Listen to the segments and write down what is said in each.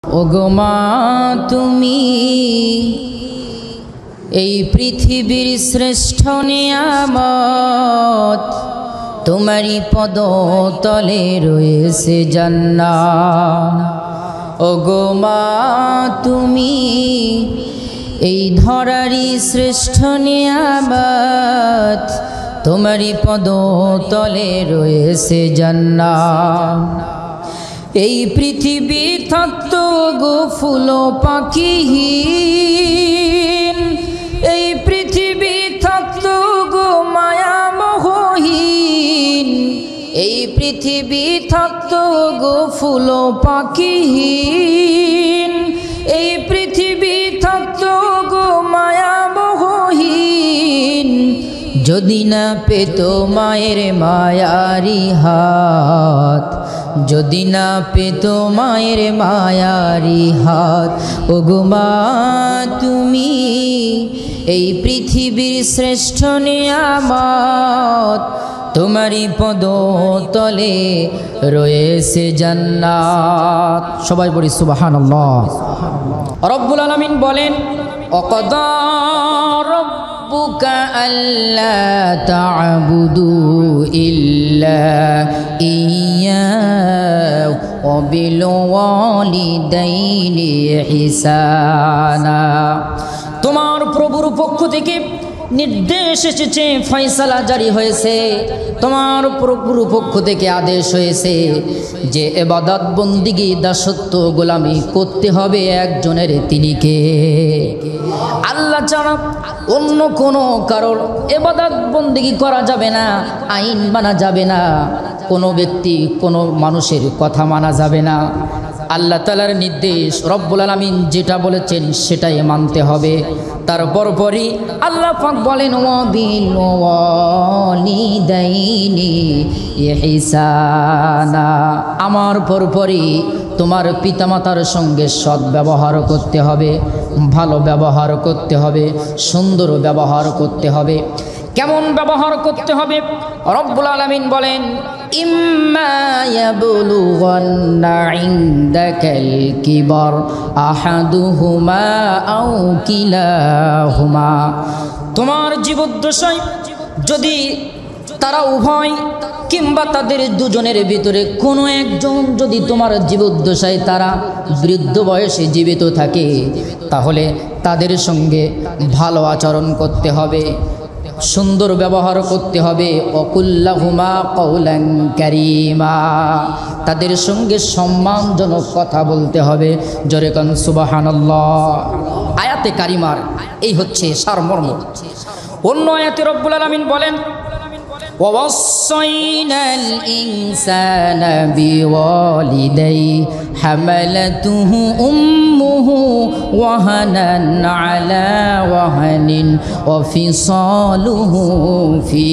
ওগো মা তুমি এই পৃথিবীর শ্রেষ্ঠ নিয়ামত, তোমারই পদতলে রয়েছে জান্নাত। ওগো মা তুমি এই ধরারই শ্রেষ্ঠ নিয়ামত, তোমারই পদতলে রয়েছে জান্নাত। এই পৃথিবী থাকতো গো ফুল পাখিহীন, এই পৃথিবী থাকতো গো মায়া মোহহীন, এই পৃথিবী থাকতো গো ফুল পাখিহীন, এই পৃথিবী থাকতো গো মায়া মোহহীন, যদি না পেত মায়ের মায়ারি হাত, যদি না পেত মায়ের মায়ারি হাত। ওগো মা তুমি এই পৃথিবীর শ্রেষ্ঠ নিয়ামত, তোমারই পদতলে রয়েছে জান্নাত। সবাই বলি সুবহানাল্লাহ। রব্বুল আলামিন বলেন, ওয়াকাদা রাব্বুকা আল্লা তা'বুদু ইল্লা ইয়্যাহু ওয়া বিল ওয়ালিদাইনি ইহসানা। তোমার প্রভুর পক্ষ থেকে নির্দেশ এসেছে, ফয়সালা জারি হয়েছে, তোমার প্রভুর পক্ষ থেকে আদেশ হয়েছে যে ইবাদত বন্দিগি দাসত্ব গোলামি করতে হবে একজনের, তিনি কে? আল্লাহ ছাড়া অন্য কোনো কারোর ইবাদত বন্দিগি করা যাবে না, আইন মানা যাবে না, কোনো ব্যক্তি কোনো মানুষের কথা মানা যাবে না। আল্লাহ তাআলার নির্দেশ, রব্বুল আলামিন যেটা বলেছেন সেটাই মানতে হবে। তারপর পরই আল্লাহ পাক বলেন, ওয়া বিল ওয়ালিদাইনি ইহসানা, আমার পরপরই তোমার পিতামাতার সঙ্গে সৎ ব্যবহার করতে হবে, ভালো ব্যবহার করতে হবে, সুন্দর ব্যবহার করতে হবে। কেমন ব্যবহার করতে হবে? রব্বুল আলামিন বলেন, ইম্মা ইয়াবলুগান্না ইনদাকাল কিবার আহাদুহুমা আও কিলাহুমা, তোমার জীবদ্দশায় যদি তারা উভয় কিংবা তাদের দুজনের ভিতরে কোনো একজন যদি তোমার জীবদ্দশায় তারা বৃদ্ধ বয়সে জীবিত থাকে, তাহলে তাদের সঙ্গে ভালো আচরণ করতে হবে, সুন্দর ব্যবহার করতে হবে। ওয়াকুল্লাহুমা কওলান কারীমা, তাদের সঙ্গে সম্মানজনক কথা বলতে হবে। জোরে কান সুবহানাল্লাহ। আয়াতে কারিমার এই হচ্ছে সারমর্ম। অন্য আয়াতে রব্বুল আলামিন বলেন, ওয়াসাইনাল ইনসানা বিওয়ালিদাইহি হামালাতুহু উম্মুহু ওয়াহানান আলা ওয়াহানিন ওয়া ফিসালুহু ফি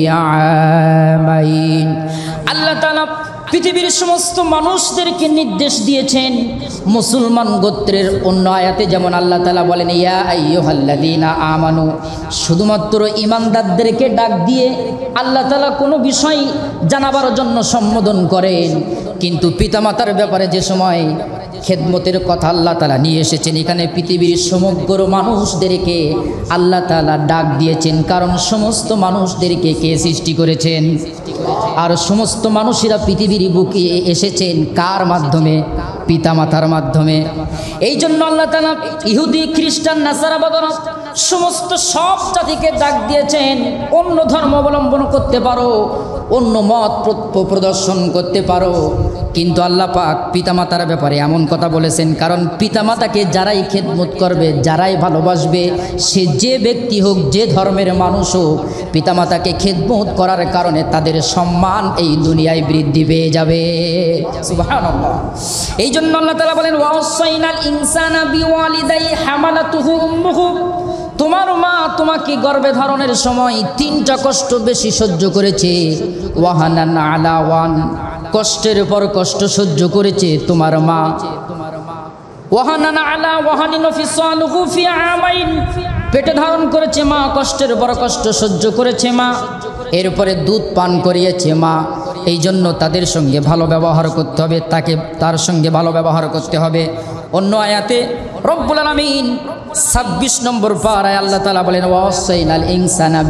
আমাইন। আল্লাহ তাআলা পৃথিবীর সমস্ত মানুষদেরকে নির্দেশ দিয়েছেন। মুসলমান গোত্রের অন্য আয়াতে যেমন আল্লাহ তাআলা বলেন, ইয়া আইয়ুহাল্লাযীনা আমানু, শুধুমাত্র ঈমানদারদেরকে ডাক দিয়ে আল্লাহ তাআলা কোনো বিষয় জানাবার জন্য সম্বোধন করেন। কিন্তু পিতামাতার ব্যাপারে যে সময় খেদমতের কথা আল্লাহ তাআলা নিয়ে এসেছেন, এখানে পৃথিবীর সমগ্র মানুষদেরকে আল্লাহ তাআলা ডাক দিয়েছেন। কারণ সমস্ত মানুষদেরকে কে সৃষ্টি করেছেন? আর সমস্ত মানুষেরা পৃথিবীর বুকে এসেছেন কার মাধ্যমে? পিতামাতার মাধ্যমে। এই জন্য আল্লাহ তাআলা ইহুদি, খ্রিস্টান, নাসারা বদরা সমস্ত সব জাতিকে ডাক দিয়েছেন, অন্য ধর্ম অবলম্বন করতে পারো, অন্য মত প্রদর্শন করতে পারো, কিন্তু আল্লাহ পাক পিতামাতার ব্যাপারে এমন কথা বলেছেন। কারণ পিতামাতাকে যারাই খেদমত করবে, যারাই ভালোবাসবে, সে যে ব্যক্তি হোক, যে ধর্মের মানুষ হোক, পিতামাতাকে খেদমত করার কারণে তাদের সম্মান এই দুনিয়ায় বৃদ্ধি পেয়ে যাবে। সুবহানাল্লাহ। এই জন্য আল্লাহ তাআলা বলেন, ওয়াসাইনাল ইনসানা বিওয়ালিদাইহি হামালাতুহু উম্মুহু, তোমার মা তোমাকে গর্ভে ধারণের সময় 3টা কষ্ট বেশি সহ্য করেছে। ওয়াহানান আলা ওয়ান, কষ্টের পর কষ্ট সহ্য করেছে তোমার মা। ওয়াহানান আলা ওয়াহানিন ফিসালুহু ফি আমাইন, পেটে ধারণ করেছে মা, কষ্টের পর কষ্ট সহ্য করেছে মা, এরপরে দুধ পান করিয়েছে মা। এই জন্য তাদের সঙ্গে ভালো ব্যবহার করতে হবে, তার সঙ্গে ভালো ব্যবহার করতে হবে। অন্য আয়াতে রব্বুল আলামিন 26 নম্বর পারায় আল্লাহ তাআলা বলেন ওয়াসাইনাল ইনসানা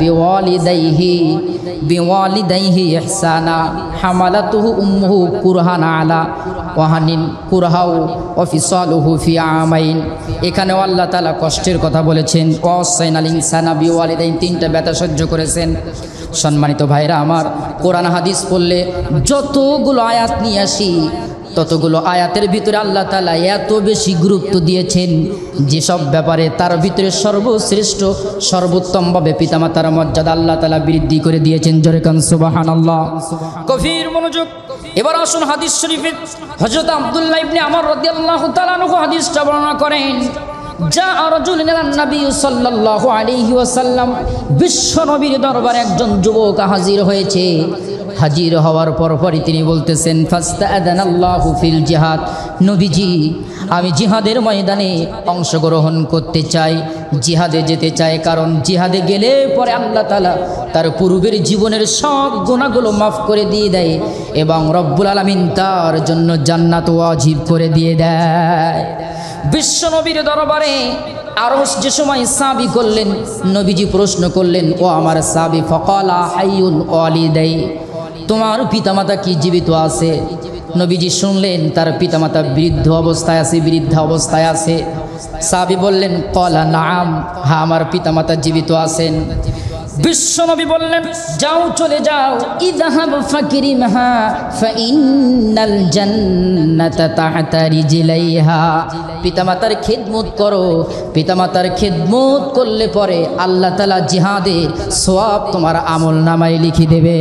বিওয়ালিদাইহি ইহসানা হামালাতুহু উম্মুহু কুরহান আলা ওয়াহানিন কুরহাউ ওয়া ফিসালুহু ফি আমাইন। এখানেও আল্লাহ তাআলা কষ্টের কথা বলেছেন। ওয়াসাইনাল ইনসানা বিওয়ালিদাইহি, তিনটা ব্যথা সহ্য করেছেন। সম্মানিত ভাইরা আমার, কোরআন হাদিস পড়লে যতগুলো আয়াত নিয়ে আসি ততগুলো আয়াতের ভিতরে আল্লাহ তাআলা এত বেশি গুরুত্ব দিয়েছেন যেসব ব্যাপারে তার ভিতরে সর্বশ্রেষ্ঠ সর্বোত্তমভাবে পিতামাতার মর্যাদা আল্লাহ তাআলা বৃদ্ধি করে দিয়েছেন। জোরে কান সুবহানাল্লাহ। গভীর মনোযোগ। এবার আসুন হাদিস শরীফে হযরত আব্দুল্লাহ ইবনে আমর রাদিয়াল্লাহু তাআলা আনহু হাদিসটা বর্ণনা করেন। যা রাজুলুন ইলা নবী সাল্লাল্লাহু আলাইহি ওয়াসাল্লাম, বিশ্ব নবীর দরবারে একজন যুবক হাজির হয়েছে। হাজির হওয়ার পরপরই তিনি বলতেছেন ফাস্তাআযানাল্লাহু ফিল জিহাদ, নবীজি আমি জিহাদের ময়দানে অংশগ্রহণ করতে চাই, জিহাদে যেতে চাই, কারণ জিহাদে গেলে পরে আল্লাহ তাআলা তার পূর্বের জীবনের সব গুনাহগুলো মাফ করে দিয়ে দেয় এবং রব্বুল আলামিন তার জন্য জান্নাত ওয়াজিব করে দিয়ে দেয়। বিশ্ব নবীর দরবারে আরশ যে সময় সাবি করলেন, নবীজি প্রশ্ন করলেন ও আমার সাবি ফাকালা হাইয়ুন ওয়ালিদাই, তোমার পিতামাতা কি জীবিত আছে? নবীজি শুনলেন তার পিতামাতা বৃদ্ধা অবস্থায় আছে। সাহাবী বললেন ক্বালা নাআম, হ্যাঁ আমার পিতামাতা জীবিত আছেন। বিশ্বনবী বললেন যাও চলে যাও, ইযহাব ফাকরিমহা ফাইন্নাল জান্নাতা তাহতা রিজলাইহা, পিতামাতার খিদমত করো, পিতামাতার খিদমত করলে পরে আল্লাহ তাআলা জিহাদের সওয়াব তোমার আমলনামায় লিখে দেবে।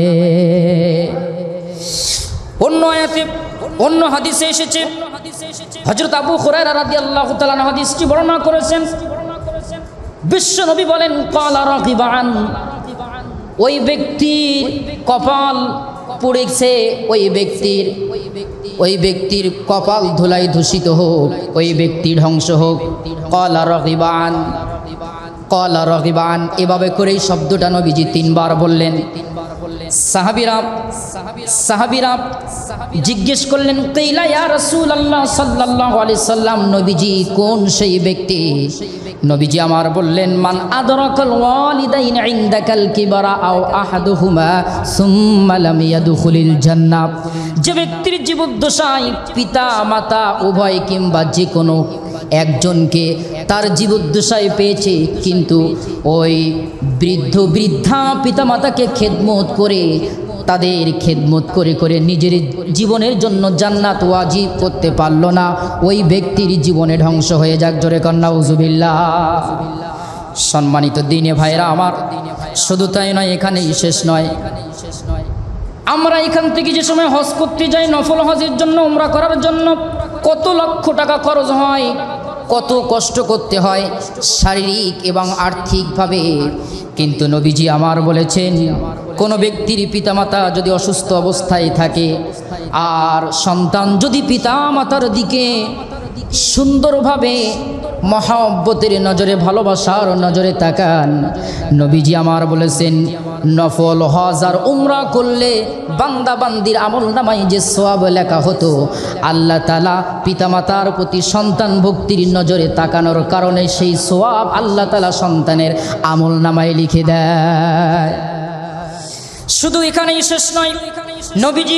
অন্য আয়াতে অন্য হাদিসে এসেছে, হযরত আবু হুরায়রা রাদিয়াল্লাহু তাআলা হাদিসটি বর্ণনা করেছেন। বিশ্বনবী বলেন ক্বালা রাগিবান, ওই ব্যক্তির কপাল পুড়েছে, ওই ব্যক্তির কপাল ধুলাই দূষিত হোক, ওই ব্যক্তি ধ্বংস হোক। ক্বালা রাগিবান, এভাবে করে এই শব্দটা নবীজি 3 বার বললেন। সাহাবীরা জিজ্ঞেস করলেন কিলা ইয়া রাসূলুল্লাহ সাল্লাল্লাহু আলাইহি সাল্লাম, নবীজি কোন সেই ব্যক্তি? নবীজি আমার বললেন মান আদরাকাল ওয়ালিদাইন ইনদাকাল কিবারা আও আহাদুহুমা সুম্মা লাম ইয়াদখুলিল জান্নাহ, যে ব্যক্তির জীবদ্দশায় পিতা মাতা উভয় কিংবা যে কোনো একজনকে তার জীবদ্দশায় পেয়েছে কিন্তু ওই বৃদ্ধা পিতামাতাকে খেদমত করে, তাদের খেদমত করে করে নিজের জীবনের জন্য জান্নাত ওয়াজিব করতে পারল না, ওই ব্যক্তির জীবনে ধ্বংস হয়ে যাক। জোরে কর নাউজুবিল্লাহ। সম্মানিত দিনে ভাইরা আমার, শুধু তাই নয়, এখানেই শেষ নয়। আমরা এখান থেকে যে সময় হজ করতে যাই, নফল হজের জন্য, উমরা করার জন্য কত লক্ষ টাকা খরচ হয়, কত কষ্ট করতে হয় শারীরিক এবং আর্থিকভাবে। কিন্তু নবীজি আমার বলেছেন কোনো ব্যক্তির পিতামাতা যদি অসুস্থ অবস্থায় থাকে আর সন্তান যদি পিতামাতার দিকে সুন্দরভাবে মহব্বতের নজরে, ভালোবাসার নজরে তাকান, নবীজি আমার বলেছেন নফল হজ আর উমরা করলে বান্দা বান্দির আমলনামায় যে সওয়াব লেখা হতো, আল্লাহ তাআলা পিতামাতার প্রতি সন্তান ভক্তির নজরে তাকানোর কারণে সেই সওয়াব আল্লাহ তাআলা সন্তানের আমলনামায় লিখে দেয়। শুধু এখানেই শেষ নয়, নবীজি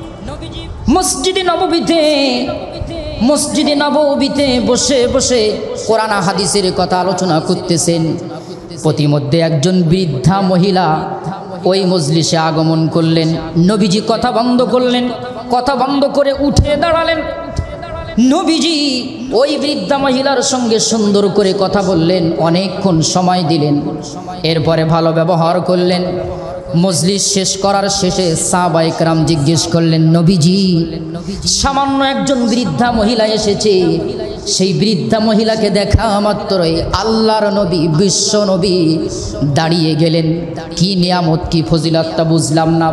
মসজিদে নববীতে বসে বসে কোরআন হাদিসের কথা আলোচনা করতেছেন। প্রতিমধ্যে একজন বৃদ্ধা মহিলা ওই মজলিসে আগমন করলেন। নবীজি কথা বন্ধ করলেন, কথা বন্ধ করে উঠে দাঁড়ালেন। নবীজি ওই বৃদ্ধা মহিলার সঙ্গে সুন্দর করে কথা বললেন, অনেকক্ষণ সময় দিলেন, এরপরে ভালো ব্যবহার করলেন। মজলিস শেষ করার শেষে সাহাবায়ে কেরাম জিজ্ঞেস করলেন নবীজি, সামান্য একজন বৃদ্ধা মহিলা এসেছে, সেই বৃদ্ধা মহিলাকে দেখা মাত্রই আল্লাহর নবী বিশ্ব নবী দাঁড়িয়ে গেলেন, কি নিয়ামত কি ফজিলতটা বুঝলাম না।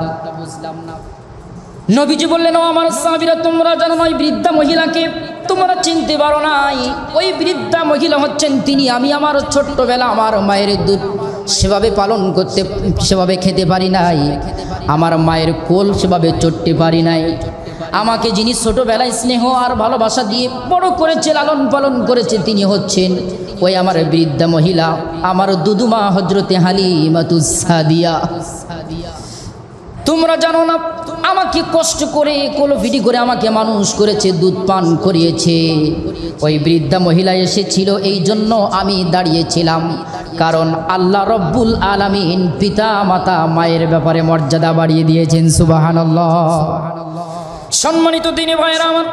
নবীজি বললেন ও আমার সাহাবীরা, তোমরা জানো না ওই বৃদ্ধা মহিলাকে? তোমরা চিনতে পারো নাই? ওই বৃদ্ধা মহিলা হচ্ছেন তিনি। আমি আমার ছোট্টবেলা আমার মায়ের দুধ সেভাবে পালন করতে, সেভাবে খেতে পারি নাই, আমার মায়ের কোল সেভাবে চড়তে পারি নাই, আমাকে যিনি ছোটবেলায় স্নেহ আর ভালোবাসা দিয়ে বড় করেছে, লালন পালন করেছে, তিনি হচ্ছেন ওই আমার বৃদ্ধা মহিলা, আমার দুদুমা হজরতে হালিমাতুস সাদিয়া। তোমরা জানো না, আমাকে কষ্ট করে কোলফিটি করে আমাকে মানুষ করেছে, দুধ পান করিয়েছে। ওই বৃদ্ধা মহিলা এসেছিল, এই জন্য আমি দাঁড়িয়েছিলাম, কারণ আল্লাহ রব্বুল আলামিন পিতা মাতা মায়ের ব্যাপারে মর্যাদা বাড়িয়ে দিয়েছেন। সুবহানাল্লাহ। সম্মানিত দিনী ভাইরা আমার,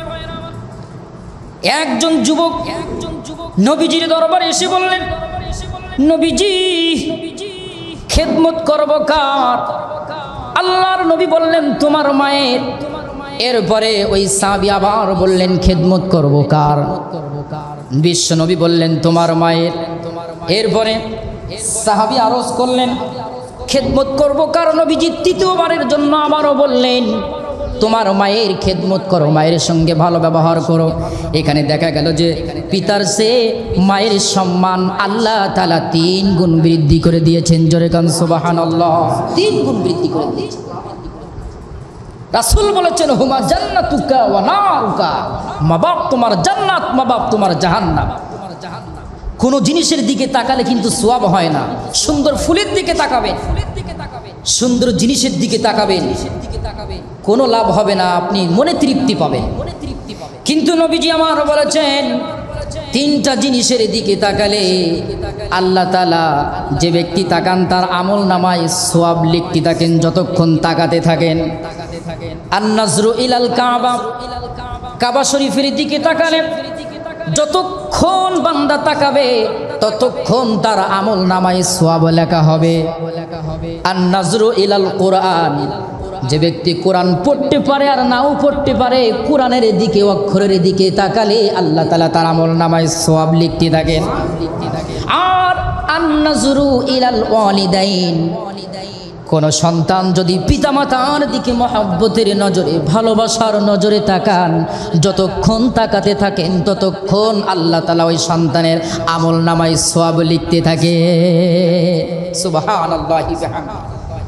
একজন যুবক নবীজির দরবারে এসে বললেন, নবীজি খেদমত করব কার? আল্লাহর নবী বললেন তোমার মায়ের। এরপরে ওই সাহাবী আবার বললেন খেদমত করব কার? বিশ্ব নবী বললেন তোমার মায়ের। এরপরে সাহাবী আরজ করলেন খেদমত করব কার? নবীজি তৃতীয়বারের জন্য আবারও বললেন তোমার মায়ের খেদমত করো, মায়ের সঙ্গে ভালো ব্যবহার করো। এখানে দেখা গেল যে পিতার সে মায়ের সম্মান আল্লাহ তাআলা 3 গুণ বৃদ্ধি করে দিয়েছেন। জোরে কান সুবহানাল্লাহ। 3 গুণ বৃদ্ধি করে দিয়েছেন। রাসূল বলেছেন হুমা জান্নাতুকা ওয়া নারুকা, মা বাপ তোমার জান্নাত, মা বাপ তোমার জাহান্নাম। কোনো জিনিসের দিকে তাকালে কিন্তু সওয়াব হয় না। সুন্দর ফুলের দিকে তাকাবেন, সুন্দর জিনিসের দিকে তাকাবেন, কোনো লাভ হবে না, আপনি মনে তৃপ্তি পাবেন। কিন্তু নবীজি আমার বলেছেন 3টা জিনিসের দিকে তাকালে আল্লাহ তাআলা যে ব্যক্তি তাকান তার আমল নামায় সওয়াব লিখতে থাকেন যতক্ষণ তাকাতে থাকেন। আন-নাজরু ইলাল কাবা, কাবা শরীফের দিকে তাকালে যতক্ষণ বান্দা তাকাবে ততক্ষণ তার আমল নামায় সওয়াব লেখা হবে। আন-নাজরু ইলাল কুরআন, যে ব্যক্তি কোরআন পড়তে পারে আর নাও পড়তে পারে, কোরআনের দিকে অক্ষরের দিকে তাকালে আল্লাহ তাআলা তার আমল নামায় সওয়াব লিখতে থাকেন। আর আন-নাজরু ইলাল ওয়ালিদাইন, কোন সন্তান যদি পিতামাতার দিকে মহব্বতের নজরে ভালোবাসার নজরে তাকান, যতক্ষণ তাকাতে থাকেন ততক্ষণ আল্লাহ তাআলা ওই সন্তানের আমল নামায় সওয়াব লিখতে থাকে। সুবহানাল্লাহি বিহামদিহি।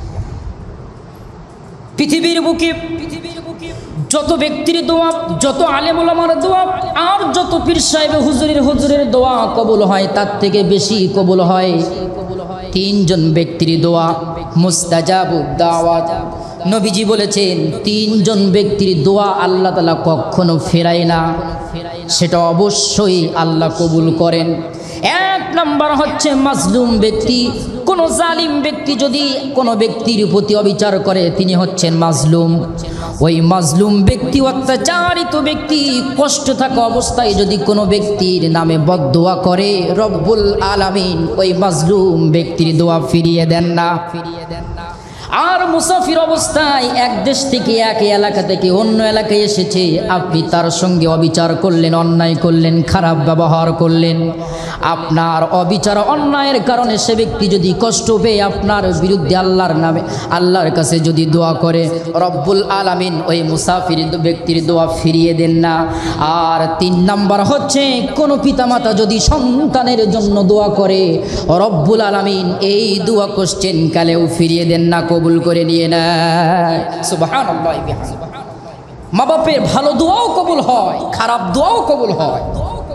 পৃথিবীর বুকে যত ব্যক্তির দোয়া, যত আলেম ওলামার দোয়া আর যত পীর সাহেব হুজুরের দোয়া কবুল হয়, তার থেকে বেশি কবুল হয় 3 জন ব্যক্তির দোয়া, মুস্তাজাবুদ দাওয়াত। নবীজি বলেছেন 3 জন ব্যক্তির দোয়া আল্লাহ তাআলা কখনো ফেরায় না, সেটা অবশ্যই আল্লাহ কবুল করেন। 1 নম্বর হচ্ছে মাজলুম ব্যক্তি। কোন জালিম ব্যক্তি যদি কোনো ব্যক্তির প্রতি অবিচার করে তিনি হচ্ছেন মাজলুম। ওই মাজলুম ব্যক্তি, অত্যাচারিত ব্যক্তি, কষ্ট থাকা অবস্থায় যদি কোনো ব্যক্তির নামে বদদোয়া করে, রব্বুল আলামিন ওই মাজলুম ব্যক্তির দোয়া ফিরিয়ে দেন না। আর মুসাফির অবস্থায় এক দেশ থেকে এক এলাকা থেকে অন্য এলাকায় এসেছে, আপনি তার সঙ্গে অবিচার করলেন, অন্যায় করলেন, খারাপ ব্যবহার করলেন, আপনার অবিচার অন্যায়ের কারণে সে ব্যক্তি যদি কষ্ট পেয়ে আপনার বিরুদ্ধে আল্লাহর নামে আল্লাহর কাছে যদি দোয়া করে, রব্বুল আলামিন ওই মুসাফির ব্যক্তির দোয়া ফিরিয়ে দেন না। আর 3 নাম্বার হচ্ছে কোনো পিতামাতা যদি সন্তানের জন্য দোয়া করে, রব্বুল আলামিন এই দোয়া কোশ্চেন কালেও ফিরিয়ে দেন না, কবুল করে নিয়ে নেয়। সুবহানাল্লাহ। মা বাপের ভালো দোয়াও কবুল হয়, খারাপ দোয়াও কবুল হয়।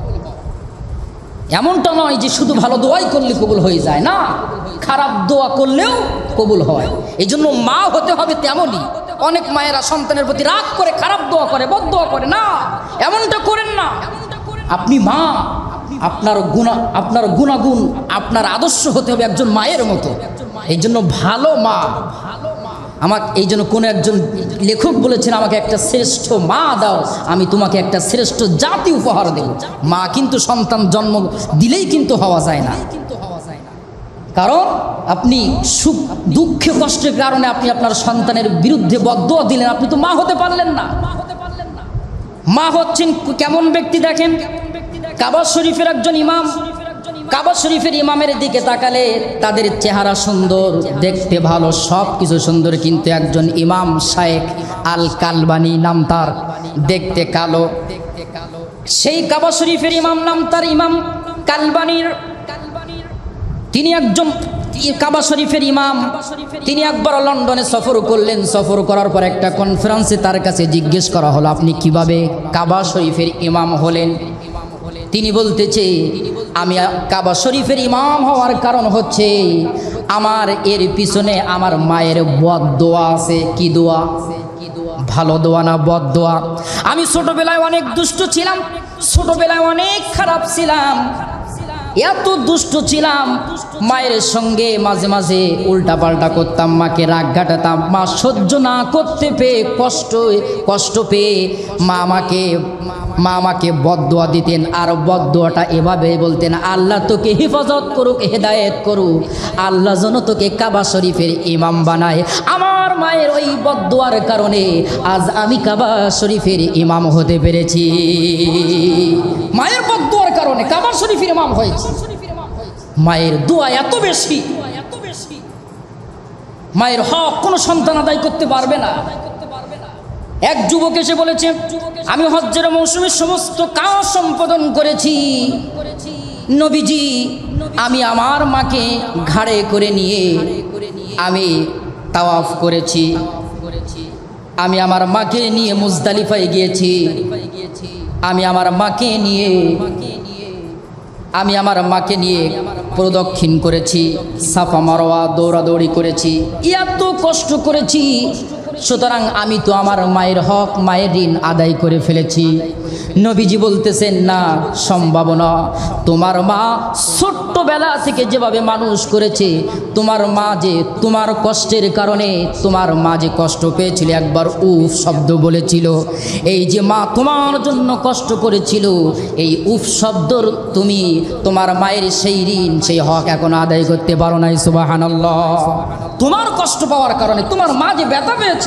এমনটা নয় যে শুধু ভালো দোয়াই করলে কবুল হয়ে যায়, না, খারাপ দোয়া করলেও কবুল হয়। এই জন্য মা হতে হবে তেমনই। অনেক মায়েরা সন্তানের প্রতি রাগ করে খারাপ দোয়া করে, বদদোয়া করে, না, এমনটা করেন না। আপনি মা, আপনার গুণাগুণ, আপনার আদর্শ হতে হবে একজন মায়ের মতো। এই জন্য ভালো মা, আমাকে এই জন্য কোনো একজন লেখক বলেছেন আমাকে একটা শ্রেষ্ঠ মা দাও, আমি তোমাকে একটা শ্রেষ্ঠ জাতি উপহার দেব। মা কিন্তু সন্তান জন্ম দিলেই কিন্তু হওয়া যায় না, কারণ আপনি সুখ দুঃখে কষ্টের কারণে আপনি আপনার সন্তানের বিরুদ্ধে বদদোয়া দিলেন, আপনি তো মা হতে পারলেন না। মা হচ্ছেন কেমন ব্যক্তি দেখেন, কাবা শরীফের একজন ইমাম, কাবা শরীফের ইমামের দিকে তাকালে তাদের চেহারা সুন্দর, দেখতে ভালো, সব কিছু সুন্দর, কিন্তু একজন ইমাম শায়েখ আল কালবানি নাম তার, দেখতে কালো। সেই কাবা শরীফের ইমাম নাম তার ইমাম কালবানির। তিনি একজন কাবা শরীফের ইমাম, তিনি একবার লন্ডনে সফর করলেন। সফর করার পর একটা কনফারেন্সে তার কাছে জিজ্ঞেস করা হলো, আপনি কিভাবে কাবা শরীফের ইমাম হলেন? তিনি বলতেছে, আমি কাবা শরীফের ইমাম হওয়ার কারণ হচ্ছে আমার এর পিছনে আমার মায়ের বদ দোয়া আছে। কি দোয়া? ভালো দোয়া না বদ দোয়া? আমি ছোটবেলায় অনেক দুষ্ট ছিলাম, ছোটবেলায় অনেক খারাপ ছিলাম, এত দুষ্ট ছিলাম, মায়ের সঙ্গে মাঝে মাঝে উল্টাপাল্টা করতাম, মাকে রাগ ঘাটাতাম। মা সহ্য না করতে পেয়ে কষ্ট পেয়ে মা আমাকে বদদোয়া দিতেন। আর বদদোয়াটা এভাবে বলতেন, আল্লাহ তোকে হেফাজত করুক, হেদায়েত করুক, আল্লাহ যেন তোকে কাবা শরীফের ইমাম বানায়। আমার মায়ের ওই বদদোয়ার কারণে আজ আমি কাবা শরীফের ইমাম হতে পেরেছি। মায়ের বদদোয়ার কারণে কাবা শরীফের ইমাম হয়েছে। মায়ের দোয়া এত বেশি, মায়ের হক কোনো সন্তান আদায় করতে পারবে না। এক যুবক এসে বলেছে, আমি হজ্জের মৌসুমে সমস্ত কাজ সম্পাদন করেছি নবীজি, আমি আমার মাকে ঘাড়ে করে নিয়ে আমি তাওয়াফ করেছি, আমি আমার মাকে নিয়ে মুজদালিফায় গিয়েছি, আমি আমার মাকে নিয়ে প্রদক্ষিণ করেছি, সাফা মারওয়া দৌড়াদৌড়ি করেছি, এত কষ্ট করেছি, সুতরাং আমি তো আমার মায়ের হক, মায়ের ঋণ আদায় করে ফেলেছি। নবীজি বলতেছেন, না, সম্ভব না। তোমার মা ছোট্টবেলা থেকে যেভাবে মানুষ করেছে, তোমার মা যে তোমার কষ্টের কারণে তোমার মা যে কষ্ট পেয়েছিল, একবার উফ শব্দ বলেছিল, এই যে মা তোমার জন্য কষ্ট করেছিল, এই উফ শব্দর তুমি তোমার মায়ের সেই ঋণ, সেই হক এখনো আদায় করতে পারো নাই। সুবহানাল্লাহ। তোমার কষ্ট পাওয়ার কারণে তোমার মা যে ব্যথা পেয়েছিল।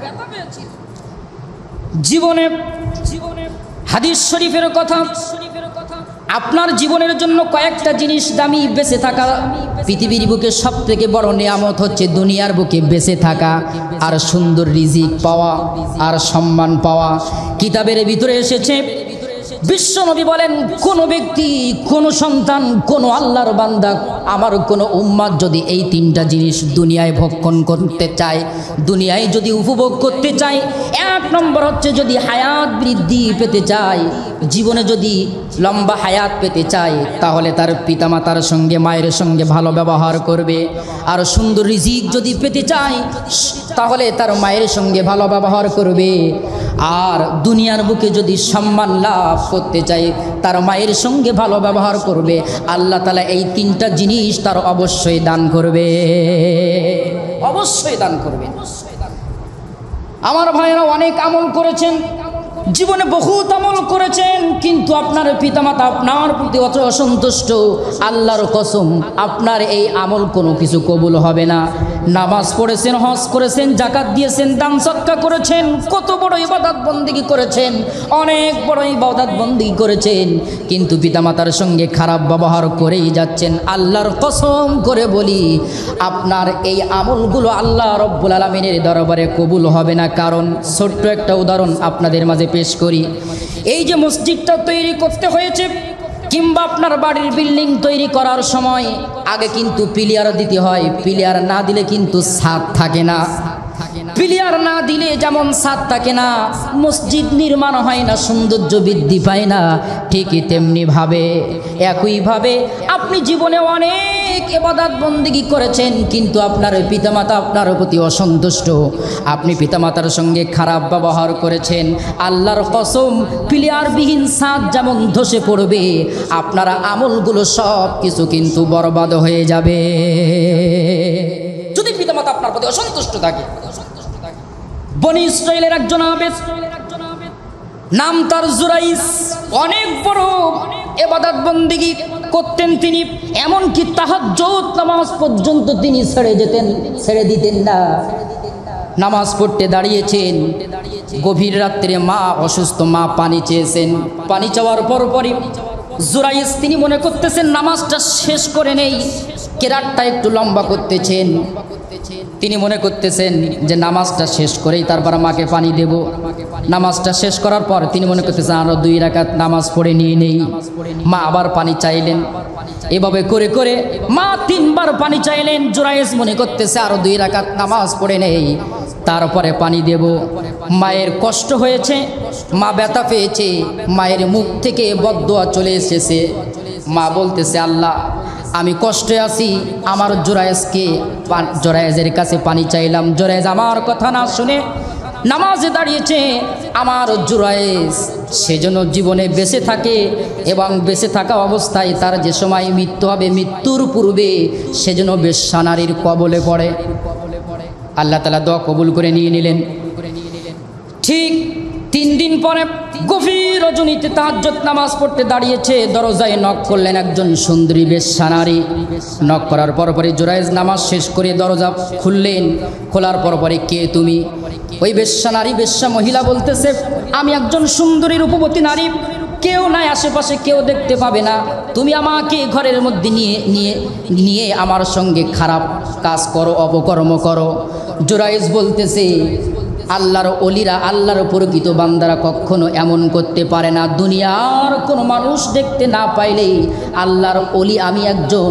জীবনে হাদিস শরীফের কথা, আপনার জীবনের জন্য কয়েকটা জিনিস দামি। বেঁচে থাকা, পৃথিবীর বুকে সব থেকে বড় নিয়ামত হচ্ছে দুনিয়ার বুকে বেঁচে থাকা, আর সুন্দর রিজিক পাওয়া, আর সম্মান পাওয়া। কিতাবের ভিতরে এসেছে, বিশ্বনবী বলেন, কোনো ব্যক্তি, কোনো সন্তান, কোনো আল্লাহর বান্দা, আমার কোনো উম্মাত যদি এই তিনটা জিনিস দুনিয়ায় ভক্ষণ করতে চায়, দুনিয়ায় যদি উপভোগ করতে চায়, এক নম্বর হচ্ছে যদি হায়াত বৃদ্ধি পেতে চায়, জীবনে যদি লম্বা হায়াত পেতে চায়, তাহলে তার পিতামাতার সঙ্গে, মায়ের সঙ্গে ভালো ব্যবহার করবে। আর সুন্দর রিজিক যদি পেতে চায়, তাহলে তার মায়ের সঙ্গে ভালো ব্যবহার করবে। আর দুনিয়ার বুকে যদি সম্মান লাভ করতে চায়, তার মায়ের সঙ্গে ভালো ব্যবহার করবে। আল্লাহ তাআলা এই তিনটা জিনিস তার অবশ্যই দান করবে, অবশ্যই দান করবে। আমার ভাইয়েরা অনেক আমল করেছেন, জীবনে বহুত আমল করেছেন, কিন্তু আপনার পিতামাতা আপনার প্রতি অত অসন্তুষ্ট। আল্লাহর কসম, আপনার এই আমল কোনো কিছু কবুল হবে না। নামাজ পড়েছেন, হজ করেছেন, যাকাত দিয়েছেন, দান সদকা করেছেন, কত বড় ইবাদত বন্দেগী করেছেন, অনেক বড় ইবাদত বন্দেগী করেছেন, কিন্তু পিতামাতার সঙ্গে খারাপ ব্যবহার করেই যাচ্ছেন। আল্লাহর কসম করে বলি, আপনার এই আমলগুলো আল্লাহ রব্বুল আলামিনের দরবারে কবুল হবে না। কারণ ছোট্ট একটা উদাহরণ আপনাদের মাঝে পেশ করি। এই যে মসজিদটা তৈরি করতে হয়েছে, কিংবা আপনার বাড়ির বিল্ডিং তৈরি করার সময় আগে কিন্তু পিলিয়ার দিতে হয়। পিলিয়ার না দিলে কিন্তু ছাদ থাকে না। পিলিয়ার না দিলে যেমন ছাদ থাকে না, মসজিদ নির্মাণ হয় না, সৌন্দর্য বৃদ্ধি পায় না, ঠিকই তেমনি ভাবে, একইভাবে আপনি জীবনে অনেক ইবাদত বন্দেগী করেছেন, কিন্তু আপনার পিতামাতা আপনার প্রতি অসন্তুষ্ট, আপনি পিতামাতার সঙ্গে খারাপ ব্যবহার করেছেন। আল্লাহর কসম, পিলিয়ারবিহীন ছাদ যেমন ধসে পড়বে, আপনার আমলগুলো সব কিছু কিন্তু বরবাদ হয়ে যাবে যদি পিতামাতা আপনার প্রতি অসন্তুষ্ট থাকে। বনি ইসরাইলের একজন আবেদ, নাম তার জুরাইস, অনেক বড় ইবাদত বন্দেগী করতেন তিনি, এমনকি তাহাজ্জুদ নামাজ পর্যন্ত তিনি ছেড়ে দিতেন না। নামাজ পড়তে দাঁড়িয়েছেন, গভীর রাত্রে মা অসুস্থ, মা পানি চেয়েছেন। পানি চাওয়ার পরপরই জুরাইস তিনি মনে করতেছেন নামাজটা শেষ করে নেই, কেরাতটা একটু লম্বা করতেছেন। তিনি মনে করতেছেন যে নামাজটা শেষ করেই তারপর মাকে পানি দেব। নামাজটা শেষ করার পর তিনি মনে করতেছেন আরো 2 রাকাত নামাজ পড়ে নিয়ে নেই। মা আবার পানি চাইলেন। এভাবে করে করে মা 3 বার পানি চাইলেন। জুরাইজ মনে করতেছে আরো 2 রাকাত নামাজ পড়ে নেই, তারপরে পানি দেব। মায়ের কষ্ট হয়েছে, মা ব্যথা পেয়েছে, মায়ের মুখ থেকে বদদোয়া চলে এসেছে। মা বলতেছে আল্লাহ আমি কষ্টে আছি, আমার জুরাইজের কাছে পানি চাইলাম, জুরাইজ আমার কথা না শুনে নামাজে দাঁড়িয়েছে। আমার জুরাইজ সেজন্য জীবনে বেঁচে থাকে এবং বেঁচে থাকা অবস্থায় তার যে সময় মৃত্যু হবে, মৃত্যুর পূর্বে সেজন্য বেশ্যা নারীর কবলে পড়ে। আল্লাহ তাআলা দোয়া কবুল করে নিয়ে নিলেন। ঠিক 3 দিন পরে গভীর রজনীতে তাহাজ্জুদ নামাজ পড়তে দাঁড়িয়েছে, দরজায় নক করলেন একজন সুন্দরী বেশ্যা নারী। নক করার পরপরই জুরাইজ নামাজ শেষ করে দরজা খুললেন। খোলার পরপরে কে তুমি? ওই বেশ্যা নারী, বেশ্যা মহিলা বলতেছে আমি একজন সুন্দরী রূপবতী নারী, কেউ নাই আশেপাশে, কেউ দেখতে পাবে না, তুমি আমাকে ঘরের মধ্যে নিয়ে আমার সঙ্গে খারাপ কাজ করো, অপকর্ম করো। জুরাইজ বলতেছে আল্লাহর ওলিরা, আল্লাহর প্রকৃত বান্দারা কখনো এমন করতে পারে না। দুনিয়ার কোনো মানুষ দেখতে না পাইলেই আল্লাহর ওলি আমি একজন,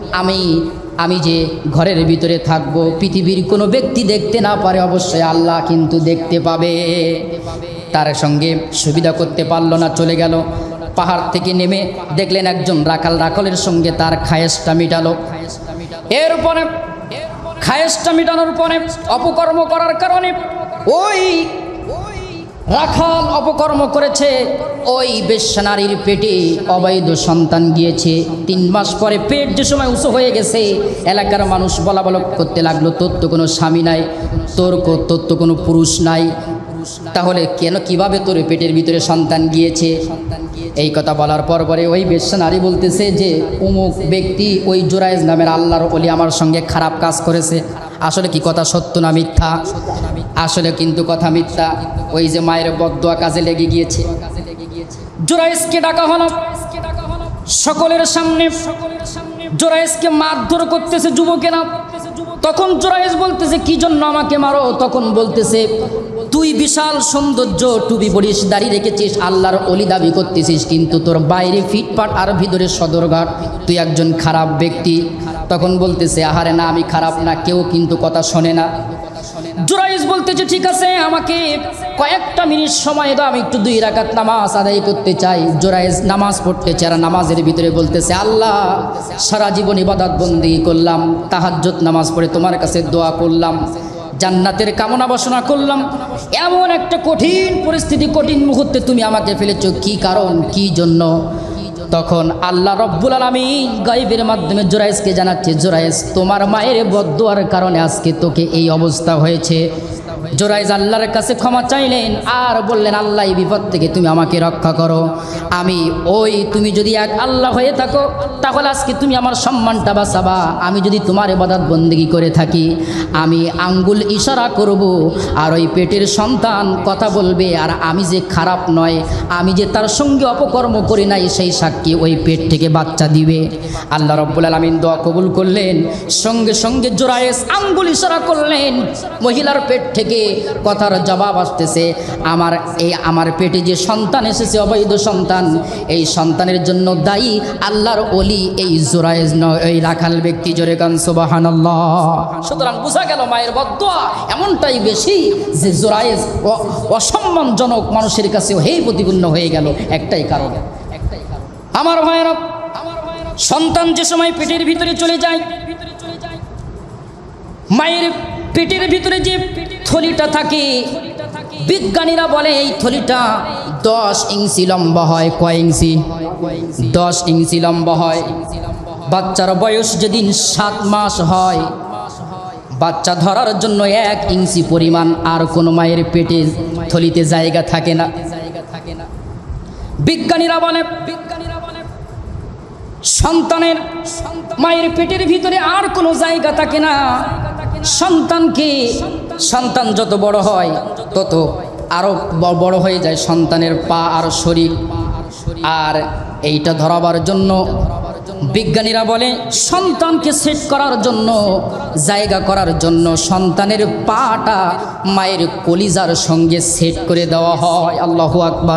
আমি যে ঘরের ভিতরে থাকবো, পৃথিবীর কোনো ব্যক্তি দেখতে না পারে, অবশ্যই আল্লাহ কিন্তু দেখতে পাবে। তার সঙ্গে সুবিধা করতে পারলো না, চলে গেল। পাহাড় থেকে নেমে দেখলেন একজন রাখাল, রাখালের সঙ্গে তার খায়েশটা মিটালো। এরপরে খায়েশটা মিটানোর পরে অপকর্ম করার কারণে ওই রাখাল অপকর্ম করেছে, ওই বেশ্যা নারীর পেটে অবৈধ সন্তান গিয়েছে। 3 মাস পরে পেট যে সময় উঁচু হয়ে গেছে, এলাকার মানুষ বলা করতে লাগলো তোর তো কোনো স্বামী নাই, তোর তো কোনো পুরুষ নাই, তাহলে কেন কিভাবে তোর পেটের ভিতরে সন্তান গিয়েছে? এই কথা বলার পরে ওই বেশ্যা নারী বলতেছে যে অমুক ব্যক্তি, ওই জুরাইজ নামের আল্লাহর ওলি আমার সঙ্গে খারাপ কাজ করেছে। আসলে কি কথা সত্য না মিথ্যা? আসলে কিন্তু কথা মিথ্যা। ওই যে মায়ের বদদোয়া কাজে লেগে গিয়েছে। জুরাইজকে ডাকা হলো সকলের সামনে, জুরাইজকে মারধর করতেছে যুবকেরা। তখন জুরাইজ বলতেছে কি জন্য আমাকে মারো? তখন বলতেছে তুই বিশাল সৌন্দর্য, টুপি পরিস, দাড়ি রেখেছিস, আল্লাহর ওলি দাবি করতেছিস, কিন্তু তোর বাইরে ফিটপাট আর ভিতরে সদরঘাট, তুই একজন খারাপ ব্যক্তি। তখন বলতেছে আহারে না, আমি খারাপ না, কেউ কিন্তু কথা শোনে না। জুরাইজ বলতেছে ঠিক আছে, আমাকে কয়েকটা মিনিট সময় দাও, আমি একটু 2 রাকাত নামাজ আদায় করতে চাই। জুরাইজ নামাজ পড়তেছে আর নামাজের ভিতরে বলতেছে আল্লাহ সারা জীবন ইবাদত বন্দেগী করলাম, তাহাজ্জুদ নামাজ পড়ে তোমার কাছে দোয়া করলাম, জান্নাতের কামনা বাসনা করলাম, এমন একটা কঠিন পরিস্থিতি, কঠিন মুহূর্তে তুমি আমাকে ফেলেছো, কি কারণ, কি জন্য? তখন আল্লাহ রব্বুল আলামিন গায়বের মাধ্যমে জুরাইজকে জানাচ্ছে জুরাইজ তোমার মায়ের বদদোয়ার কারণে আজকে তোকে এই অবস্থা হয়েছে। জুরাইজ আল্লাহর কাছে ক্ষমা চাইলেন আর বললেন আল্লাহ এই বিপদ থেকে তুমি আমাকে রক্ষা করো। তুমি যদি এক আল্লাহ হয়ে থাকো তাহলে আজকে তুমি আমার সম্মানটা বাঁচাবা। আমি যদি তোমার ইবাদত বন্দেগী করে থাকি, আমি আঙ্গুল ইশারা করব আর ওই পেটের সন্তান কথা বলবে, আর আমি যে খারাপ নয়, আমি যে তার সঙ্গে অপকর্ম করি নাই, সেই সাক্ষী ওই পেট থেকে বাচ্চা দিবে। আল্লাহ রব্বুল আলামিন দোয়া কবুল করলেন। সঙ্গে সঙ্গে জুরাইজ আঙ্গুল ইশারা করলেন, মহিলার পেট থেকে কথার জবাব আসতেছে, আমার পেটে যে সন্তান এসেছে অবৈধ সন্তান, এই সন্তানের জন্য দায়ী আল্লাহর ওলি এই জুরাইজ নয়, এই রাখাল ব্যক্তি। জোরে গান সুবহানাল্লাহ। সুতরাং বোঝা গেল মায়ের বদদোয়া এমনটাই বেশি যে জুরাইজ অসম্মানজনক মানুষের কাছেও হেই প্রতিপন্ন হয়ে গেল। একটাই কারণ, আমার ভাইয়েরা, সন্তান যে সময় পেটের ভিতরে চলে যায়, মায়ের পেটের ভিতরে যে থলিটা থাকে, বিজ্ঞানীরা বলে এই থলিটা 10 ইঞ্চি লম্বা হয়। কয় ইঞ্চি? 10 ইঞ্চি লম্বা হয়। বাচ্চার বয়স যেদিন 7 মাস হয়, বাচ্চা ধরার জন্য 1 ইঞ্চি পরিমাণ আর কোনো মায়ের পেটে থলিতে জায়গা থাকে না। বিজ্ঞানীরা বলে সন্তানের মায়ের পেটের ভিতরে আর কোনো জায়গা থাকে না। সন্তান যত বড় হয় তত আরো বড় হয়ে যায় সন্তানের পা আর শরীর। আর এইটা ধরাবার জন্য বিজ্ঞানীরা বলে সন্তানকে সেট করার জন্য, জায়গা করার জন্য সন্তানের পাটা মায়ের কলিজার সঙ্গে সেট করে দেওয়া হয়। আল্লাহু আকবার।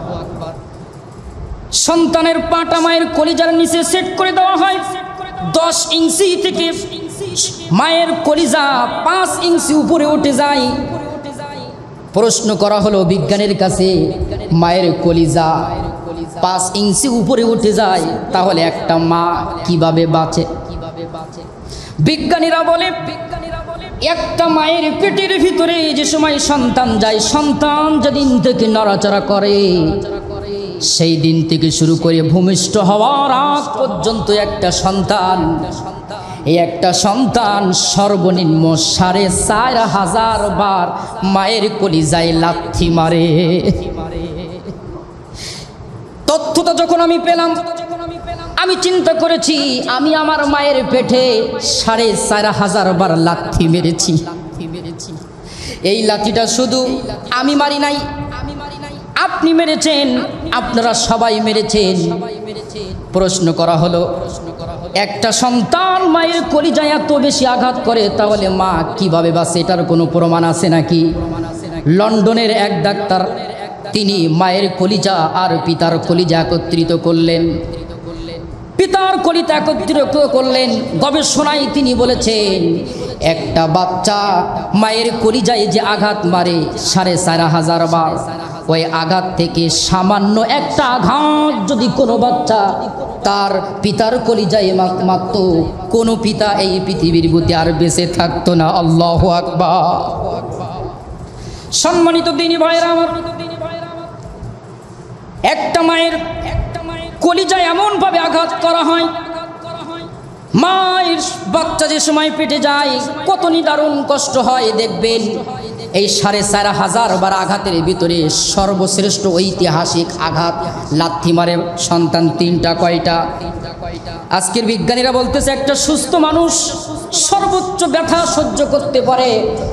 সন্তানের পাটা মায়ের কলিজার নিচে সেট করে দেওয়া হয়। 10 ইঞ্চি থেকে মায়ের কলিজা 5 ইঞ্চি উপরে উঠে যায়। প্রশ্ন করা হলো বিজ্ঞানীর কাছে, মায়ের কলিজা 5 ইঞ্চি উপরে উঠে যায়, তাহলে একটা মা কিভাবে বাঁচে? বিজ্ঞানীরা বলে একটা মায়ের পেটের ভিতরে যে সময় সন্তান যায়, সন্তান যেদিন থেকে নড়াচড়া করে সেই দিন থেকে শুরু করে ভূমিষ্ঠ হওয়ার আগ পর্যন্ত একটা সন্তান, এই একটা সন্তান সর্বনিম্ন 4500 বার মায়ের কলিজায় লাথি মারে। তথ্যটা যখন আমি পেলাম, আমি চিন্তা করেছি আমি আমার মায়ের পেটে 4500 বার লাথি মেরেছি। এই লাথিটা শুধু আমি মারি নাই, আপনি মেরেছেন, আপনারা সবাই মেরেছেন। প্রশ্ন করা হলো একটা সন্তান মায়ের কলিজায় এত বেশি আঘাত করে, তাহলে মা কিভাবে বাঁচে? এটার কোনো প্রমাণ আছে নাকি? লন্ডনের এক ডাক্তার তিনি মায়ের কলিজা আর পিতার কলিজা একত্রিত করলেন, পিতার কলিজা একত্রিত করলেন। গবেষণায় তিনি বলেছেন একটা বাচ্চা মায়ের কলিজায় যে আঘাত মারে 4500 বার, ওই আঘাত থেকে সামান্য একটা আঘাত যদি কোনো বাচ্চা তার পিতার কলিজায় মারত, কোনো পিতা এই পৃথিবীর বুকে আর বেঁচে থাকতো না। আল্লাহু আকবার। সম্মানিত দিনী ভাইরা আমার, একটা মায়ের কলিজায় এমনভাবে আঘাত করা হয়, মায়ের বাচ্চা যে সময় পেটে যায় কত নিদারুণ কষ্ট হয় দেখবেন। এই 4500 বার আঘাতের ভিতরে সর্বশ্রেষ্ঠ ঐতিহাসিক আঘাত লাথি মারে সন্তান 3টা। কয়টা? আজকের বিজ্ঞানীরা বলতেছে একটা সুস্থ মানুষ সর্বোচ্চ ব্যথা সহ্য করতে পারে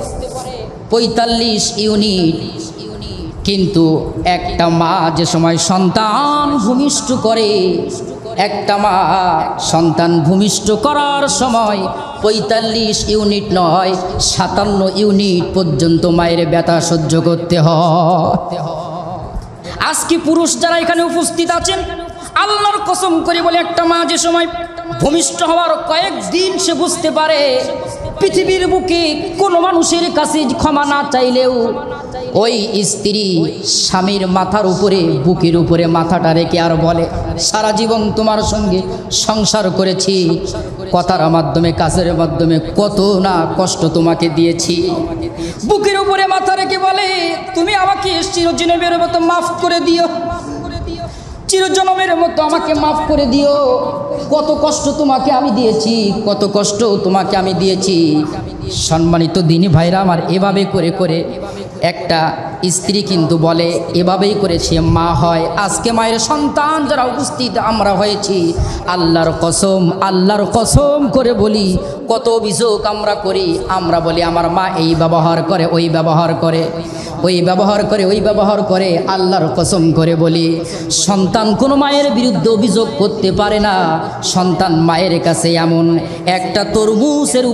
45 ইউনিট, কিন্তু একটা মা যে সময় সন্তান ভূমিষ্ঠ করে, একটা মা সন্তান ভূমিষ্ঠ করার সময় 45 ইউনিট নয় 57 ইউনিট পর্যন্ত মায়ের ব্যথা সহ্য করতে হয়। আজকে পুরুষ যারা এখানে উপস্থিত আছেন, আল্লাহর কসম করে বলে একটা মা যে সময় ভূমিষ্ঠ হওয়ার কয়েকদিন সে বুঝতে পারে পৃথিবীর বুকে কোনো মানুষের কাছে ক্ষমা না চাইলেও ওই স্ত্রী স্বামীর মাথার উপরে, বুকের উপরে মাথাটা রেখে আর বলে সারা জীবন তোমার সঙ্গে সংসার করেছি, কথার মাধ্যমে কাজের মাধ্যমে কত না কষ্ট তোমাকে দিয়েছি। বুকের উপরে মাথা রেখে বলে তুমি আমাকে চিরজীবনের মতো মাফ করে দিও, চিরজন্মের মতো আমাকে মাফ করে দিও। কত কষ্ট তোমাকে আমি দিয়েছি, কত কষ্ট তোমাকে আমি দিয়েছি। সম্মানিত দিনী ভাইরা আমার, এভাবে করে করে একটা স্ত্রী কিন্তু বলে এভাবেই করে সে মা হয়। আজকে মায়ের সন্তান যারা উপস্থিত আমরা হয়েছি, আল্লাহর কসম করে বলি কত অভিযোগ আমরা করি। আমরা বলি আমার মা এই ব্যবহার করে, ওই ব্যবহার করে, ওই ব্যবহার করে, ওই ব্যবহার করে। আল্লাহর কসম করে বলি সন্তান কোনো মায়ের বিরুদ্ধে অভিযোগ করতে পারে না। সন্তান মায়ের কাছে এমন একটা তরমুজের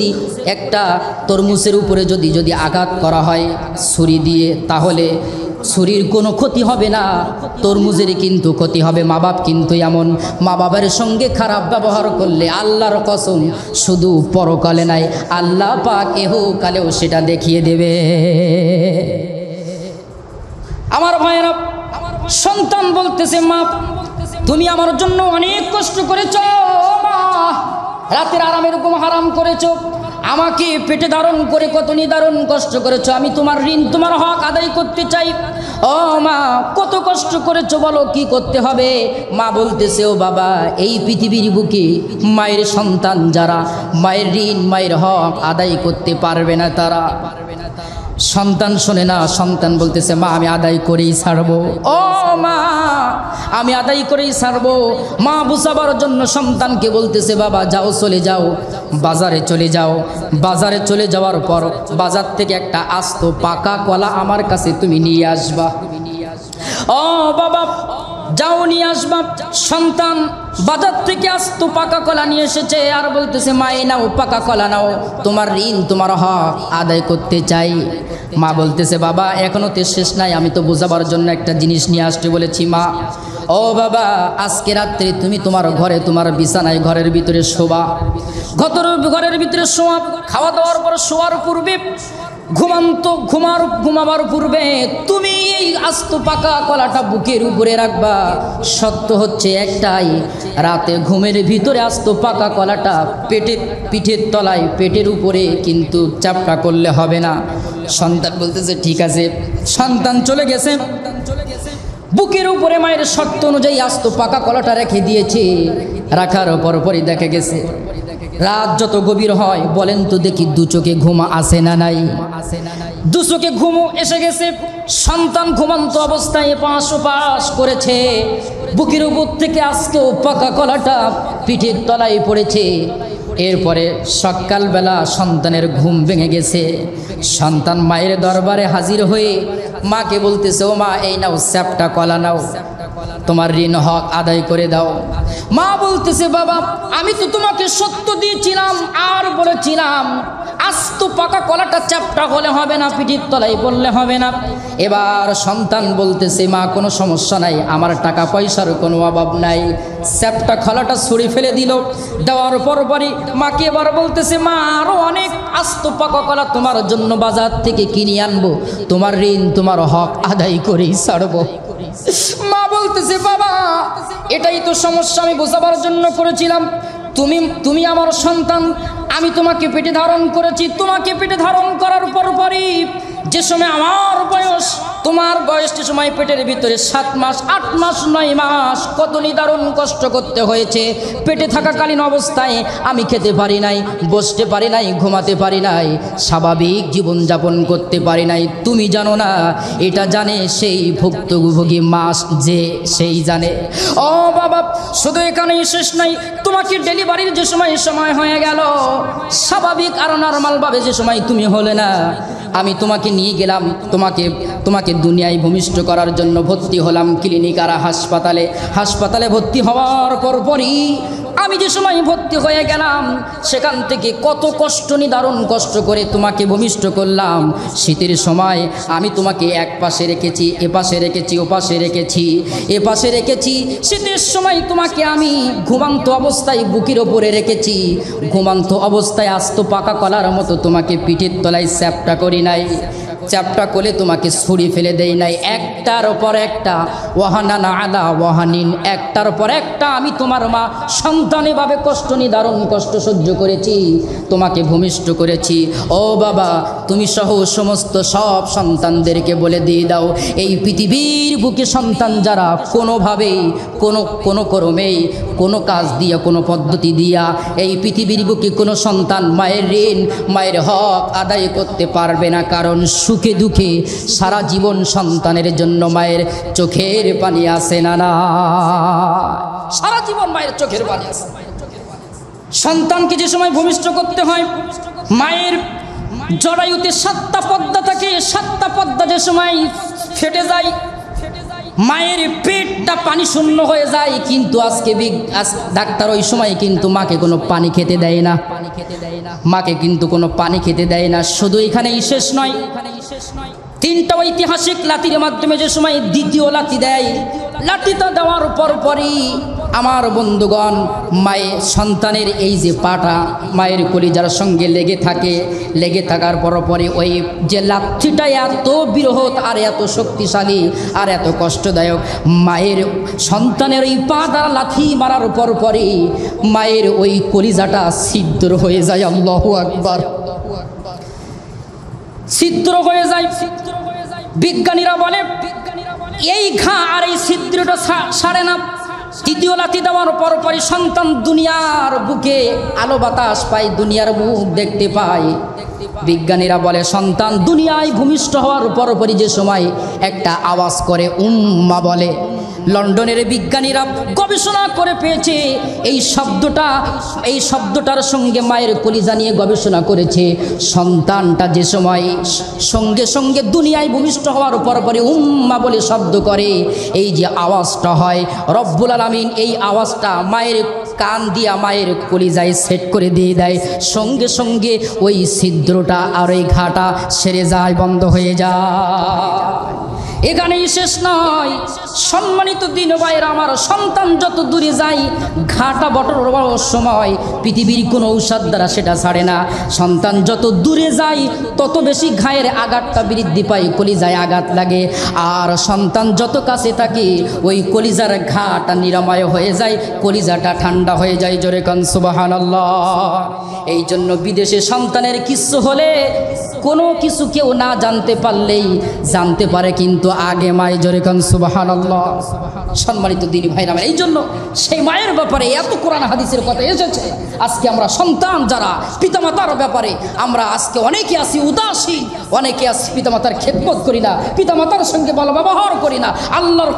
উপরে যদি আঘাত করা হয় ছুরি দিয়ে, তাহলে ছুরির কোনো ক্ষতি হবে না, তরমুজের কিন্তু ক্ষতি হবে। মা বাপ কিন্তু এমন, মা বাবার সঙ্গে খারাপ ব্যবহার করলে আল্লাহর কসম শুধু পরকালে নাই, আল্লাহ পাক ইহকালেও সেটা দেখিয়ে দেবে। আমার ভাইয়েরা, সন্তান বলতেছে মা তুমি আমার জন্য অনেক কষ্ট করেছ, মা রাতের আরামের ঘুম হারাম করেছ, আমাকে পেটে ধারণ করে কত নিদারুণ কষ্ট করেছো, আমি তোমার ঋণ, তোমার হক আদায় করতে চাই। ও মা কত কষ্ট করেছো, বলো কি করতে হবে? মা বলতেছে ও বাবা, এই পৃথিবীর বুকে মায়ের সন্তান যারা মায়ের ঋণ, মায়ের হক আদায় করতে পারবে না তারা। সন্তান শোনে না, সন্তান বলতেছে মা আমি আদায় করেই ছাড়বো। ও মা আমি আদায় করেই ছাড়বো। মা বুঝাবার জন্য সন্তানকে বলতেছে বাবা যাও, চলে যাও, বাজারে চলে যাও। বাজারে চলে যাওয়ার পর বাজার থেকে একটা আস্ত পাকা কলা আমার কাছে তুমি নিয়ে আসবা। ও বাবা যাও নিয়ে আসবা। সন্তান বাজার থেকে আস্ত পাকা কলা নিয়ে এসেছে আর বলতেছে মা এই নাও পাকা কলা নাও, তোমার ঋণ তোমার হক আদায় করতে চাই। মা বলতেছে বাবা এখনো তো শেষ নাই, আমি তো বোঝাবার জন্য একটা জিনিস নিয়ে আসতে বলেছি। মা ও বাবা আজকে রাত্রে তুমি তোমার ঘরে তোমার বিছানায় ঘরের ভিতরে শোবা, ঘরের ভিতরে শোয়া, খাওয়া দাওয়ার পর শোয়ার পূর্বে ঘুমাবার পূর্বে তুমি এই আস্ত পাকা কলাটা বুকের উপরে রাখবা। সত্য হচ্ছে একটাই, রাতে ঘুমের ভিতরে আস্ত পাকা কলাটা পিঠের তলায় পেটের উপরে কিন্তু চাপটা করলে হবে না। সন্তান বলতেছে ঠিক আছে। সন্তান চলে গেছে, বুকের উপরে মায়ের শর্ত অনুযায়ী আস্ত পাকা কলাটা রেখে দিয়েছে। রাখার পরপরই দেখা গেছে রাত যত গভীর হয় বলেন তো দেখি দু চোখে ঘুম আসে না নাই? দু চোখে ঘুম এসে গেছে। সন্তান ঘুমন্ত অবস্থায় এপাশ ওপাশ করেছে, বুকের উপর থেকে আজকেও পাকা কলাটা পিঠের তলায় পড়েছে। এরপরে সকালবেলা সন্তানের ঘুম ভেঙে গেছে। সন্তান মায়ের দরবারে হাজির হয়ে মাকে বলতেছে ও মা এই নাও স্যাপটা কলা নাও, তোমার ঋণ হক আদায় করে দাও। মা বলতেছে বাবা আমি তো তোমাকে সত্য দিয়েছিলাম আর বলেছিলাম আস্ত পাকা কলাটা চ্যাপটা হলে হবে না, পিঠির তলায় বললে হবে না। এবার সন্তান বলতেছে মা কোনো সমস্যা নাই, আমার টাকা পয়সার কোনো অভাব নাই। চ্যাপটা কলাটা ছুঁড়ে ফেলে দিল। দেওয়ার পরপরই মাকে এবার বলতেছে মা আরও অনেক আস্ত পাকা কলা তোমার জন্য বাজার থেকে কিনে আনবো, তোমার ঋণ তোমার হক আদায় করেই ছাড়বো। মা বলতেছে বাবা এটাই তো সমস্যা, আমি বোঝাবার জন্য করেছিলাম। তুমি আমার সন্তান, আমি তোমাকে পেটে ধারণ করেছি। তোমাকে পেটে ধারণ করার পরপরই যে সময় আমার বয়স, তোমার বয়স যে সময় পেটের ভিতরে 7 মাস 8 মাস 9 মাস কত নিদারুণ কষ্ট করতে হয়েছে। পেটে থাকাকালীন অবস্থায় আমি খেতে পারি নাই, বসতে পারি নাই, ঘুমাতে পারি নাই, স্বাভাবিক জীবনযাপন করতে পারি নাই। তুমি জানো না, এটা জানে সেই ভুক্তভোগী মাস যে সেই জানে। ও বাবা শুধু এখানেই শেষ নাই, তোমাকে ডেলিভারির যে সময় হয়ে গেল, স্বাভাবিক আর নর্মালভাবে যে সময় তুমি হলে না, আমি তোমাকে নিয়ে গেলাম, তোমাকে দুনিয়ায় ভূমিষ্ঠ করার জন্য ভর্তি হলাম ক্লিনিক আর হাসপাতালে ভর্তি হওয়ার পরপরই আমি যে সময় ভর্তি হয়ে গেলাম সেখান থেকে কত কষ্ট, নিদারুণ কষ্ট করে তোমাকে ভূমিষ্ঠ করলাম। শীতের সময় আমি তোমাকে এক পাশে রেখেছি, এপাশে রেখেছি, ওপাশে রেখেছি, এপাশে রেখেছি। শীতের সময় তোমাকে আমি ঘুমান্ত অবস্থায় বুকের ওপরে রেখেছি, ঘুমান্ত অবস্থায় আস্ত পাকা কলার মতো তোমাকে পিঠের তলায় চ্যাপটা করি নাই, চ্যাপটা করে তোমাকে ছুঁড়ে ফেলে দেই নাই। একটার পর একটা ওয়াহানান আলা ওয়াহানিন, একটার পর একটা আমি তোমার মা সন্তানেভাবে কষ্ট, নিদারুণ কষ্ট সহ্য করেছি, তোমাকে ভূমিষ্ঠ করেছি। ও বাবা তুমি সহ সমস্ত সব সন্তানদেরকে বলে দিয়ে দাও, এই পৃথিবীর বুকে সন্তান যারা কোনোভাবেই কোনো ক্রমেই কোনো কাজ দিয়া, কোনো পদ্ধতি দিয়া এই পৃথিবীর বুকে কোনো সন্তান মায়ের ঋণ, মায়ের হক আদায় করতে পারবে না। কারণ সুখে দুঃখে সারা জীবন সন্তানের জন্য মায়ের চোখের পানি আসে না, সারা জীবন মায়ের চোখের পানি আসে। সন্তানকে যে সময় ভূমিষ্ঠ করতে হয়, মায়ের জরায়ুতে 7টা পর্দা থাকে, 7টা পর্দা যে সময় ফেটে যায়, মায়ের পেটটা পানি শূন্য হয়ে যায়। কিন্তু আজকে ডাক্তার ওই সময় কিন্তু মাকে কোনো পানি খেতে দেয় না, মাকে কিন্তু কোনো পানি খেতে দেয় না। শুধু এখানেই শেষ নয়, 3টা ঐতিহাসিক লাঠির মাধ্যমে যে সময় দ্বিতীয় লাঠি দেয়, লাঠিটা দেওয়ার পরপরই আমার বন্ধুগণ মায়ের সন্তানের এই যে পাটা মায়ের কলিজার সঙ্গে লেগে থাকার পরপরই ওই যে লাঠিটা এত বৃহৎ আর এত শক্তিশালী আর এত কষ্টদায়ক, মায়ের সন্তানের ওই পাটা লাঠি মারার পরপরই মায়ের ওই কলিজাটা ছিদ্র হয়ে যায়। আল্লাহু আকবার, ছিদ্র হয়ে যায়। বিজ্ঞানীরা বলে এই ঘা আর এই ছিদ্রটা সারে না। তৃতীয় লাথি দেওয়ার পরপরই সন্তান দুনিয়ার বুকে আলো বাতাস পায়, দুনিয়ার মুখ দেখতে পায়। বিজ্ঞানীরা বলে সন্তান দুনিয়ায় ভূমিষ্ঠ হওয়ার পরপরই যে সময় একটা আওয়াজ করে উম্মা বলে, লন্ডনের বিজ্ঞানীরা গবেষণা করে পেয়েছে এই শব্দটার সঙ্গে মায়ের কলিজা নিয়ে গবেষণা করেছে। সন্তানটা যে সময় সঙ্গে সঙ্গে দুনিয়ায় ভূমিষ্ঠ হওয়ার পরপরই উম্মা বলে শব্দ করে, এই যে আওয়াজটা হয় রব্বুল আলামিন এই আওয়াজটা মায়ের কান দিয়া মায়ের কলিজায় সেট করে দিয়ে দেয়। সঙ্গে সঙ্গে ওই ছিদ্রটা আর ওই ঘাটা সেরে যায়, বন্ধ হয়ে যায়। এখানেই শেষ নয়, সম্মানিত দিন ভাইরা আমার, সন্তান যত দূরে যায় ঘাটা বটর সময় পৃথিবীর কোনো ঔষধ দ্বারা সেটা ছাড়ে না। সন্তান যত দূরে যায় তত বেশি ঘায়ের আঘাতটা বৃদ্ধি পায়, কলিজায় আঘাত লাগে। আর সন্তান যত কাছে থাকে ওই কলিজার ঘাটা নিরাময় হয়ে যায়, কলিজাটা ঠান্ডা হয়ে যায়। জোরে কান সুবহানাল্লাহ। এই জন্য বিদেশে সন্তানের কিছু হলে কোনো কিছু কেউ না জানতে পারলেই জানতে পারে কিন্তু আগে মায়ের। জোরে কান সুবহানাল্লাহ। সম্মানিত দিনী ভাইরা আমার, এই জন্য সেই মায়ের ব্যাপারে এত কোরআন হাদিসের কথা এসেছে। আজকে আমরা সন্তান যারা পিতামাতার ব্যাপারে আমরা আজকে অনেকে আছি উদাসীন, অনেকে আছি পিতামাতার খেদমত করি না, পিতামাতার সঙ্গে ভালো ব্যবহার করি না। আল্লাহর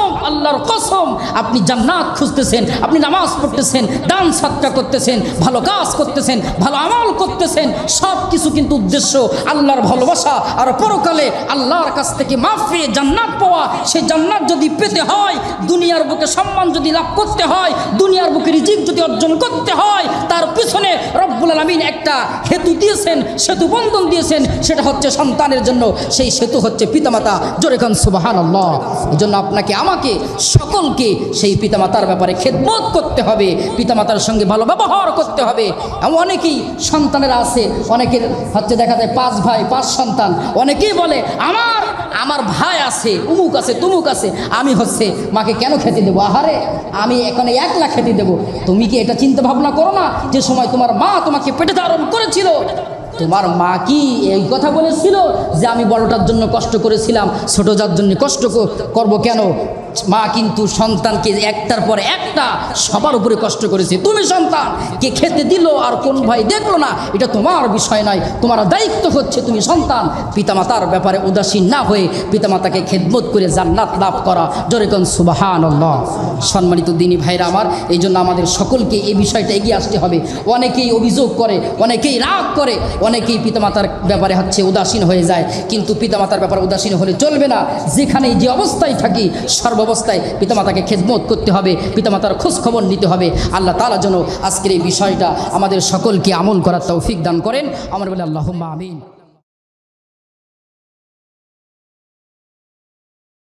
কসম আপনি জান্নাত খুঁজতেছেন, আপনি নামাজ পড়তেছেন, দান সাদকা করতেছেন, ভালো কাজ করতেছেন, ভালো আমল করতেছেন, সব কিছু কিন্তু উদ্দেশ্য আল্লাহর ভালোবাসা আর পরকালে আল্লাহর কাছ থেকে মাফ পেয়ে জান্নাত পাওয়া। সেই জান্নাত যদি পেতে হয়, দুনিয়ার বুকে সম্মান যদি লাভ করতে হয়, দুনিয়ার বুকে রিজিক যদি অর্জন করতে হয়, তার পিছনে রব্বুল আলামিন একটা হেতু দিয়েছেন, সেতু বন্ধন দিয়েছেন, সেটা হচ্ছে সন্তানের জন্য। সেই সেতু হচ্ছে পিতামাতা। জোরে কান সুবহানাল্লাহ। এই জন্য আপনাকে আমাকে সকলকে সেই পিতামাতার ব্যাপারে খেদমত করতে হবে, পিতামাতার সঙ্গে ভালো ব্যবহার করতে হবে। অনেকেই সন্তানেরা আছে, অনেকের হচ্ছে দেখা যায় 5 ভাই 5 সন্তান, অনেকেই বলে আমার ভাই আছে, উমুক আছে, তুমুক আছে, আমি হচ্ছে মাকে কেন খেতে দেবো? আহারে, আমি এখানে একলা খেতে দেবো। তুমি কি এটা চিন্তা ভাবনা করো না যে সময় তোমার মা তোমাকে পেটে ধারণ করেছিল, তোমার মা কি এই কথা বলেছিল যে আমি বড়টার জন্য কষ্ট করেছিলাম, ছোটটার জন্য কষ্ট করব কেন? মা কিন্তু সন্তানকে একটার পর একটা সবার উপরে কষ্ট করেছে। তুমি সন্তান কে খেতে দিল আর কোন ভাই দেখলো না, এটা তোমার বিষয় নয়। তোমার দায়িত্ব হচ্ছে তুমি সন্তান পিতামাতার ব্যাপারে উদাসীন না হয়ে পিতামাতাকে খেদমত করে জান্নাত লাভ করা। জোরে কোন সুবহানাল্লাহ। সম্মানিত দিনী ভাইরা আমার, এই জন্য আমাদের সকলকে এই বিষয়টা এগিয়ে আসতে হবে। অনেকেই অভিযোগ করে, অনেকেই রাগ করে, অনেকেই পিতামাতার ব্যাপারে হচ্ছে উদাসীন হয়ে যায়। কিন্তু পিতামাতার ব্যাপারে উদাসীন হলে চলবে না। যেখানেই যে অবস্থায় থাকি সর্বাবস্থায় পিতামাতাকে খেদমত করতে হবে, পিতামাতার খোঁজ খবর নিতে হবে। আল্লাহ তাআলা যেন আজকের এই বিষয়টা আমাদের সকলকে আমল করার তৌফিক দান করেন। আমরা বলি আল্লাহুম্মা আমিন।